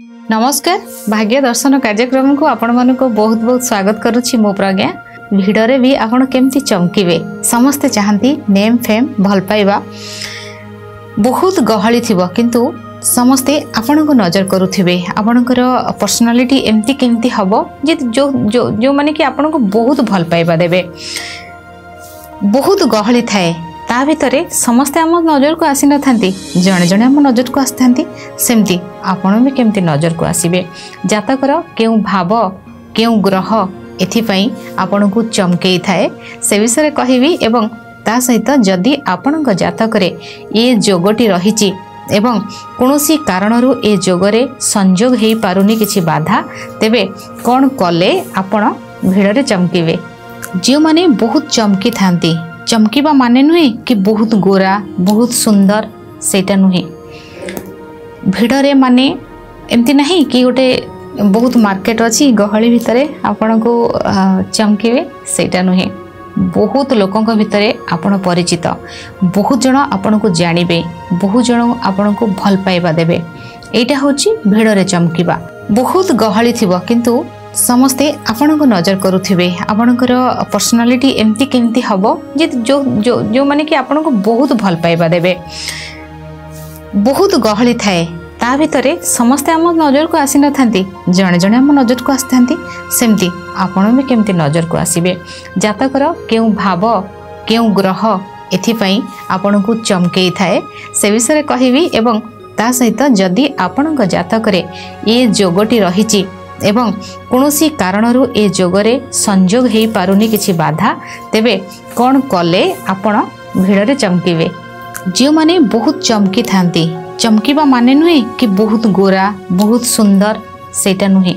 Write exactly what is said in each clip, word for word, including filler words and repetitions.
नमस्कार भाग्य दर्शन कार्यक्रम को आपण मन को बहुत बहुत स्वागत करुच्ची मो प्रज्ञा भिडरे भी आपण केमती चमकीबे समस्ते चाहती नेम फेम भल पाइबा बहुत गहली थिबो किंतु समस्ते आपण को नजर करुथिबे आपणकर पर्सनालिटी एमती केमती हबो जे जो जो जो माने कि आपण को बहुत भल पाइबा देबे बहुत गहली थाए ता भितरे समस्ते आम नजर को आसी नथांती जणे जणे आम नजर को आसथांती सेमती आपण भी केमती नजर को आसीबे जातकर केउ भाव केउ ग्रह एथिपई आपण को चमकेई थाए से विषय कहबी एवं ता सहित जदि आपण जातक ये जोगटी रही एवं कौनसी कारणरू ए जोगरे संजोग हो पारुनी किछि बाधा तेबे कौन कले आपण भिड़े चमकीबे जो माने बहुत चमकी थांती चमकीबा माने नुहे कि बहुत गोरा बहुत सुंदर सेटा नुहे भिड़े माने एमती नहीं कि गोटे बहुत मार्केट अच्छी गहली भितरे आपण को चमकीबे सेटा नुहे बहुत लोकों भितरे आपण परिचित बहुत जन आपण को जानवे बहुत जन आपण को भल पाइबा देबे एटा होची भिड़े चमकीबा बहुत गहली थिबो किंतु समस्ते आपण को नजर करुथिबे आपणकर पर्सनालिटी एमती केमती हबो जे जो जो जो माने कि आपण को बहुत भल पाइबा देबे बहुत गहली थाए ता भितरे समस्ते आम नजर को आसी नथांती जणे जणे आम नजर को आसथांती सेमती आपण भी केमती नजर को आसीबे जातकर केउ भाव केउ ग्रह एथिपई आपण को चमकेई थाए से विषय कहबी एवं ता सहित जदि आपण जातक ये जोगटी रही एवं कौनसी कारणरू ए जोगरे संजोग हो पारुनी किछि बाधा तेबे कौन कले आपण भिड़े चमकीबे जो माने बहुत चमकी थांती चमकीबा माने नुहे कि बहुत गोरा बहुत सुंदर सेटा नुहे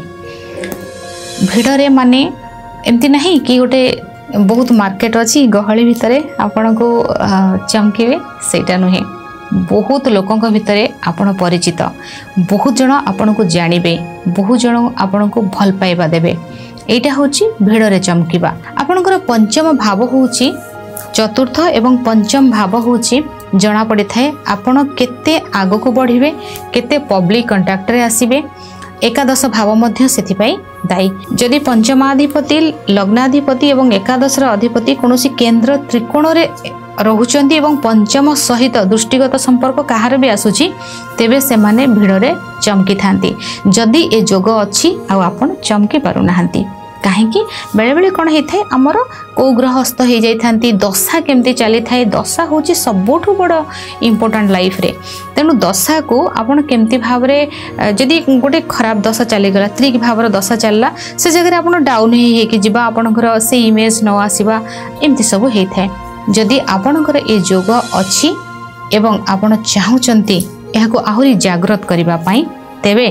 भिड़े माने एमती नहीं कि गोटे बहुत मार्केट अच्छी गहली भितरे आपण को चमकीबे सेटा नुहे बहुत लोकों भितरे आपण परिचित बहुत जन आपण को जानवे बहुत जन आपण को भल पाइबा देबे एटा होची भिड़े चमकीबा आपणकर पंचम भाव होची चतुर्थ एवं पंचम भाव होची जना पड़ी थाए आपण केते आगो को बढ़िबे केते पब्लिक कांटेक्ट रे आसीबे एकादश भाव मध्य सेथिपाई दायी जदि पंचमाधिपति लग्नाधिपति एवं एकादश अधिपति कौनसी केंद्र त्रिकोण रे रहुचंती एवं पंचम सहित दृष्टिगत संपर्क कहार भी आसुची तेबे से माने भिड़े चमकी थांती जदि ए जोग अच्छी आ आपण चमकी पारु नाहंती कहीं बेले बेले कौन होता है आमर कौ ग्रह हस्त हो जाती दशा केमती चली थाए दशा हूँ सबुठ बड़ इम्पोर्टाट लाइफ रे तेणु दशा को आपण केमती भाव जदि गोटे खराब दशा चलीगला त्रिक भाव दशा चलला से जगह आप डाउन हो आपणकर से इमेज न आसवा एमती सब होता है जदि आपणकर ए जोग अच्छी एवं आपण चाहूचंती एहाको आहुरी जागृत करिबा पई तेबे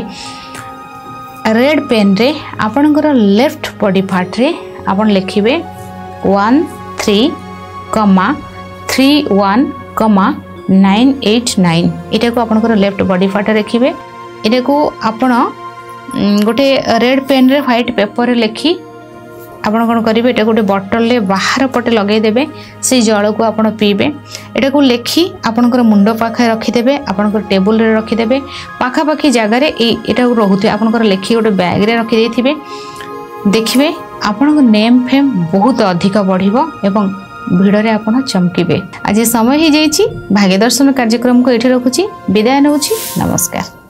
रेड पेन रे आपणकर लेफ्ट बॉडी पार्ट रे आपण लिखिबे one three comma three one comma nine eight nine एटा को आपणकर लेफ्ट बॉडी पार्ट रे लिखिबे एटा को आपण गोटे रेड पेन रे व्हाइट पेपर रे लिखि आपण कौन करेंगे ये गोटे बटल ले बाहर पटे लगे देबे से जल को आपण पीबे एटा को लेखि आपणकर मुंड पाखे रखिदेबे आपणकर टेबुल रे रखिदेबे पाखापाखि जगार एटा रोहुथे आपणकर लेखि गोटे बैग रे रखि देथिबे देखिबे आपणक नेम फेम बहुत अधिक बढ़िबो एवं भिड़े आपण चमकीबे आज समय ही जाइछि भाग्य दर्शन कार्यक्रम को एठी रखुछि विदाय नउछि नमस्कार।